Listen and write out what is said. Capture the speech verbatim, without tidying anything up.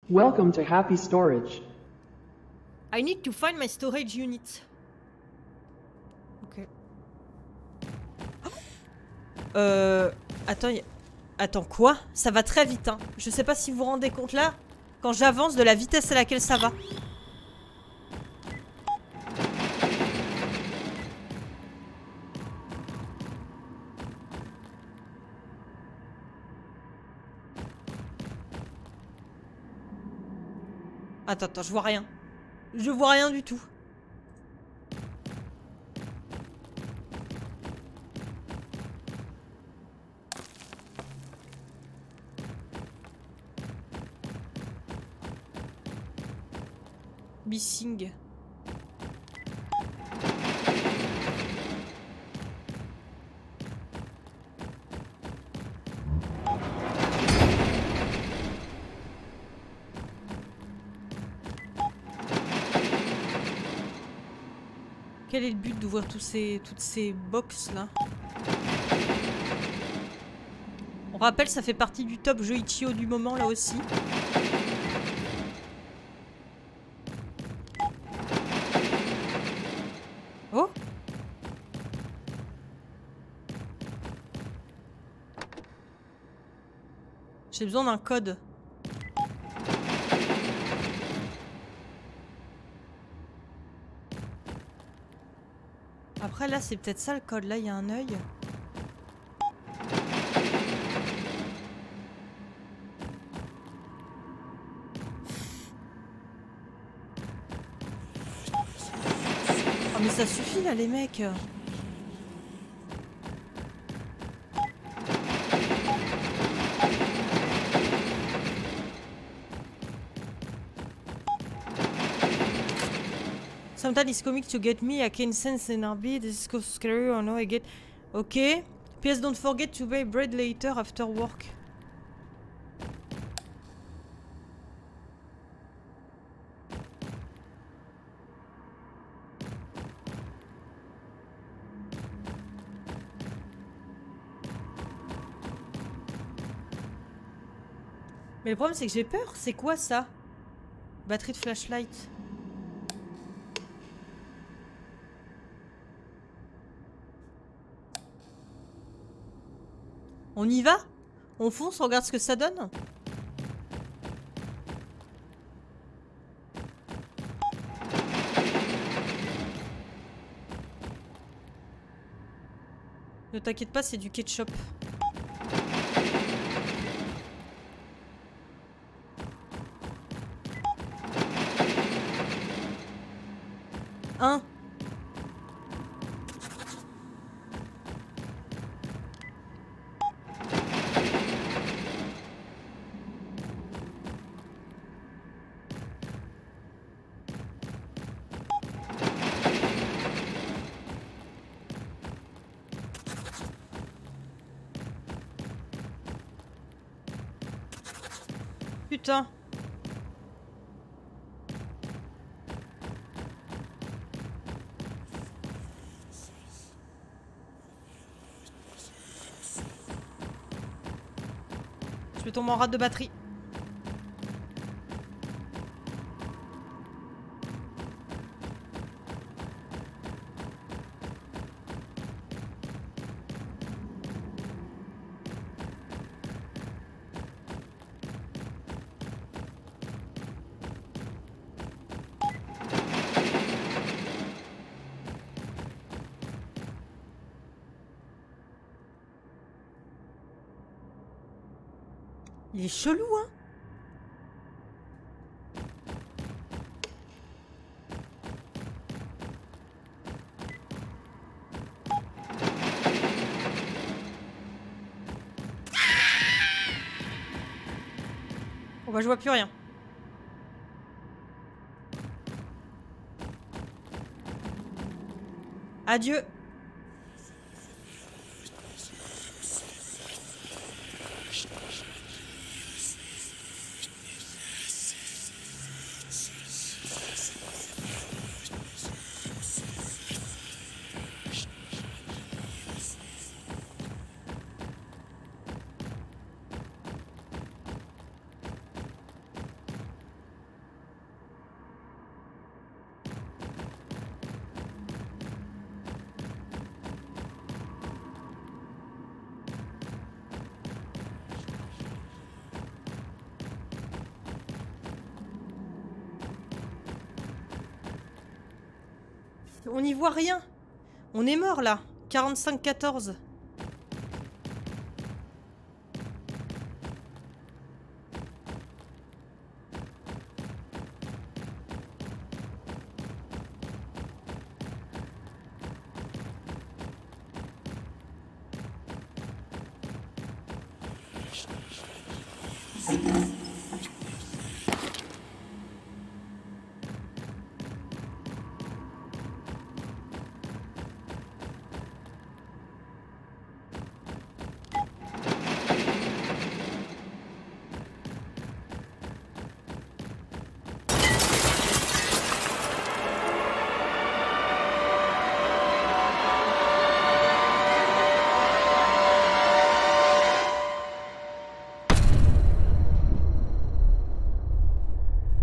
Welcome to Happy Storage. I need to find my storage unit. Ok. Euh... Attends, y... Attends, quoi? Ça va très vite, hein. Je sais pas si vous vous rendez compte là, quand j'avance de la vitesse à laquelle ça va. Attends, attends, je vois rien. Je vois rien du tout. Missing. Quel est le but d'ouvrir tous ces, toutes ces box là? On rappelle, ça fait partie du top jeu Itch point io du moment là aussi. Oh! J'ai besoin d'un code. Après là c'est peut-être ça le code, là il y a un œil. Oh mais ça suffit là les mecs. Sometimes it's coming to get me, I can sense an heartbeat, this is so scary, oh no, I get... Ok. P S don't forget to buy bread later after work. Mais le problème c'est que j'ai peur, c'est quoi ça? Batterie de flashlight. On y va? On fonce, on regarde ce que ça donne? Ne t'inquiète pas, c'est du ketchup. Un. Putain. Je vais tomber en rate de batterie. Il est chelou, hein? Bon bah je vois plus rien. Adieu. On n'y voit rien. On est mort là. quarante-cinq quatorze. Je me fais becter ?